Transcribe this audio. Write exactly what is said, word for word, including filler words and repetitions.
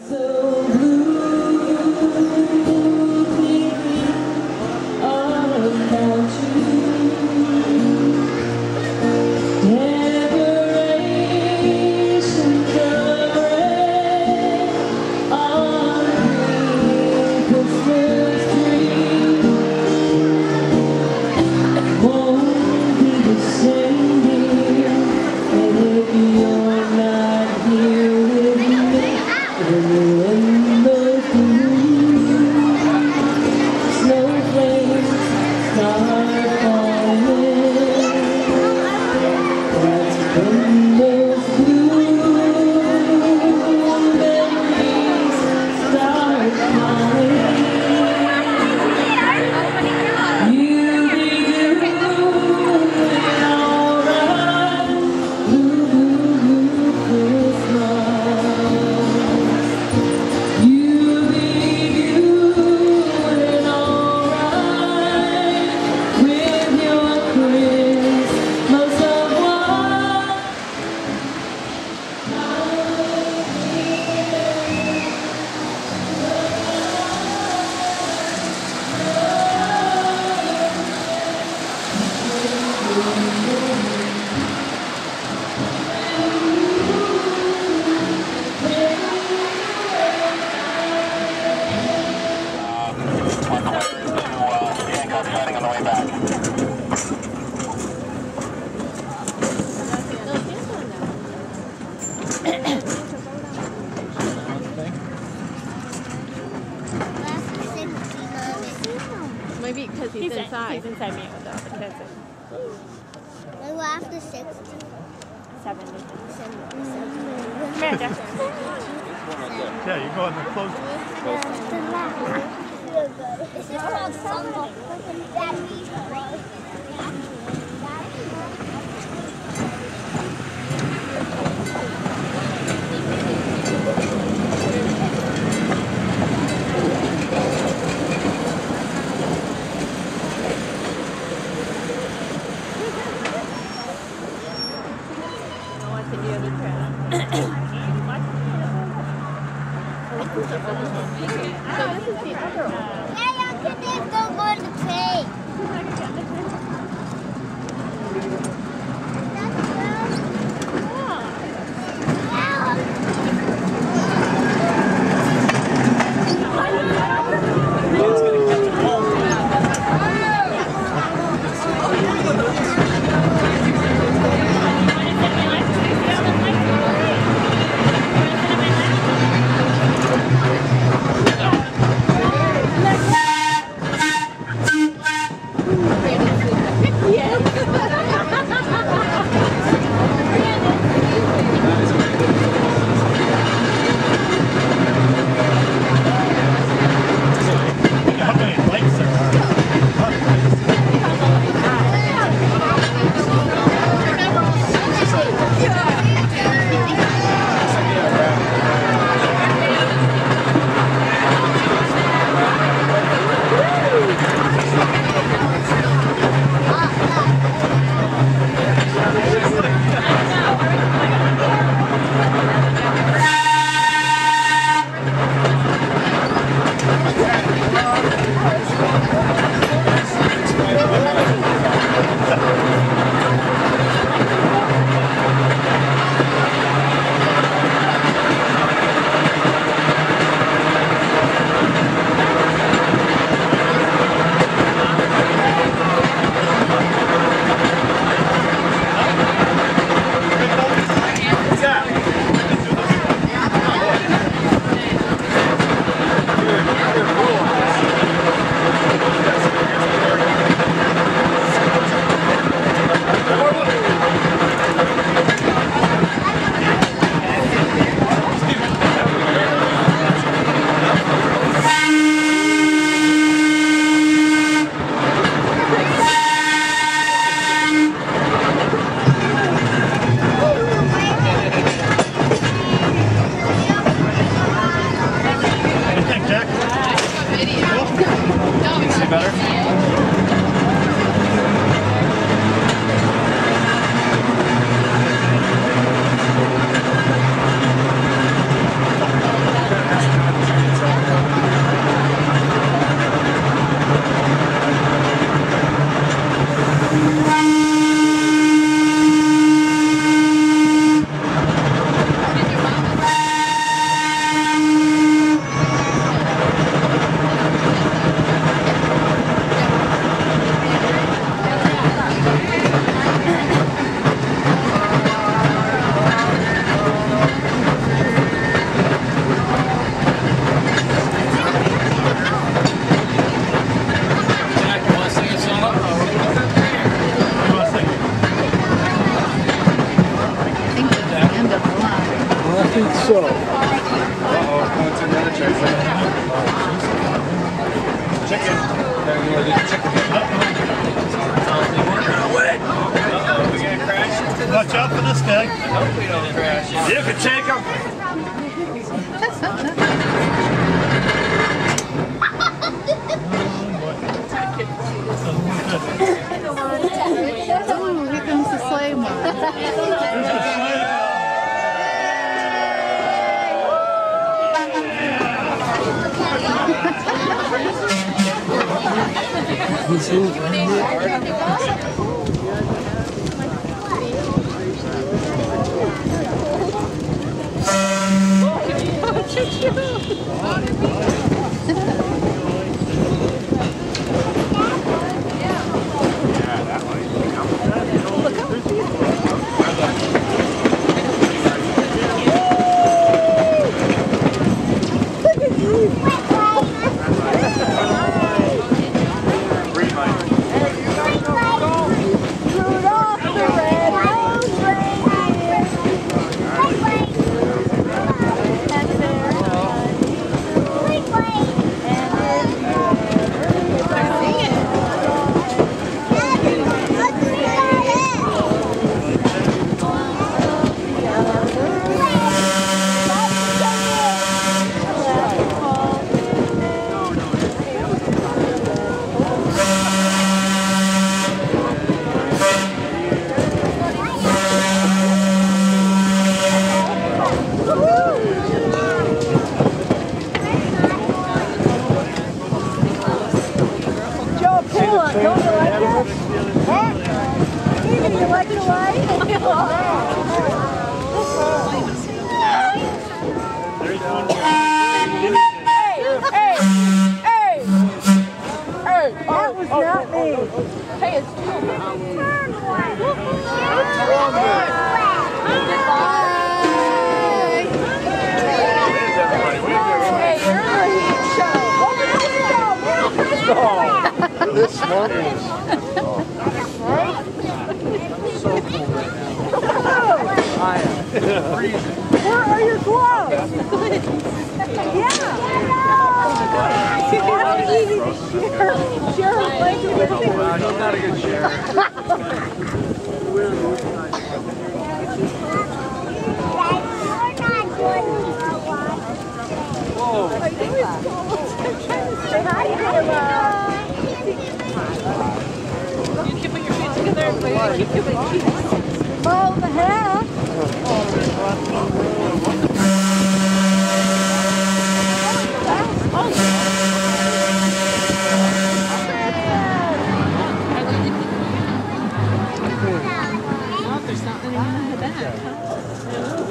Maybe because he's, he's inside. He's inside me, though. That's it. We're after sixty. seventy. seventy. Come here, Jeff. Yeah, you go in the close. This is called summer. Yeah. So. Uh-oh, going to the other track. Chicken. You want to do the chicken? Uh-oh, we gonna crash into this? Watch out for this guy. I hope we don't crash. You can take him. Ooh, here comes the sleigh one. This one is so cool right now. I am freezing. Where are your gloves? Yeah. That's easy to share. Share a blanket with him. Wow, he's not a good sharer. Whoa. Say hi, Kayla. You can put your feet together and keep giving cheeks. Oh, the heck? Oh, there's not anyone in the back, huh?